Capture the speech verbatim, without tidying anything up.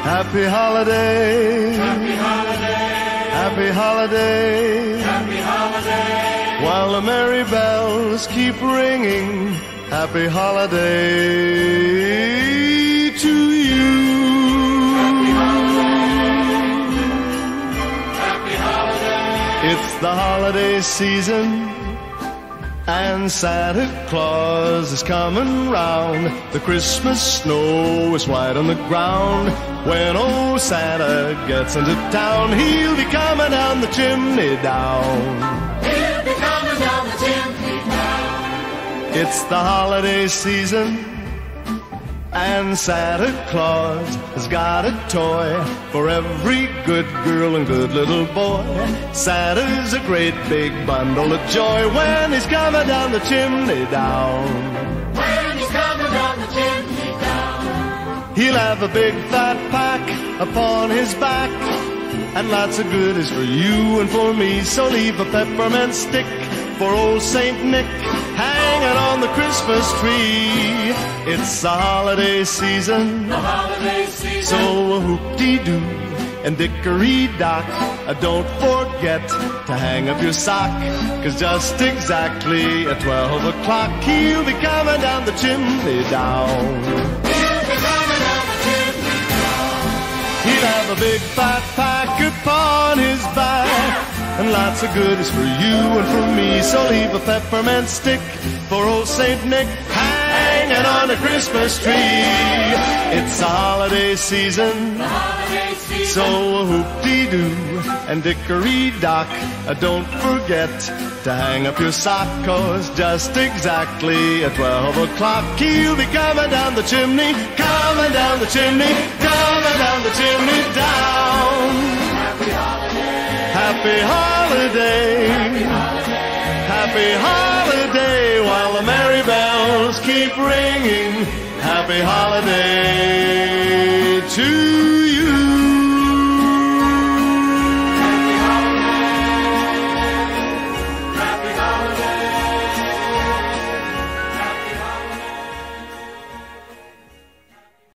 Happy holiday. Happy holiday. Happy holiday. Happy holiday. While the merry bells keep ringing. Happy holiday to you. Happy holiday. Happy holiday. It's the holiday season, and Santa Claus is coming round. The Christmas snow is white on the ground. When old Santa gets into town, he'll be coming down the chimney down. He'll be coming down the chimney down. It's the holiday season, and Santa Claus has got a toy for every good girl and good little boy. Santa's a great big bundle of joy when he's coming down the chimney down. When he's coming down the chimney down. He'll have a big fat pack upon his back, and lots of goodies for you and for me. So leave a peppermint stick for old Saint Nick hanging on the Christmas tree. It's the holiday season, The holiday season. so a hoop-dee-doo and dickory-dock. Uh, don't forget to hang up your sock, 'cause just exactly at twelve o'clock he'll be coming down the chimney down. He'll be coming down the chimney down. He'll have a big fat pack upon his back, and lots of goodies for you and for me. So leave a peppermint stick for old Saint Nick hanging on the Christmas tree. It's the holiday season, The holiday season. so a hoop-dee-doo and dickory-dock. Uh, don't forget to hang up your sock, 'cause just exactly at twelve o'clock he'll be coming down the chimney, coming down the chimney, coming down the chimney down. Happy holiday. Happy holiday, Happy holiday. happy holiday, while the merry bells keep ringing. Happy holiday to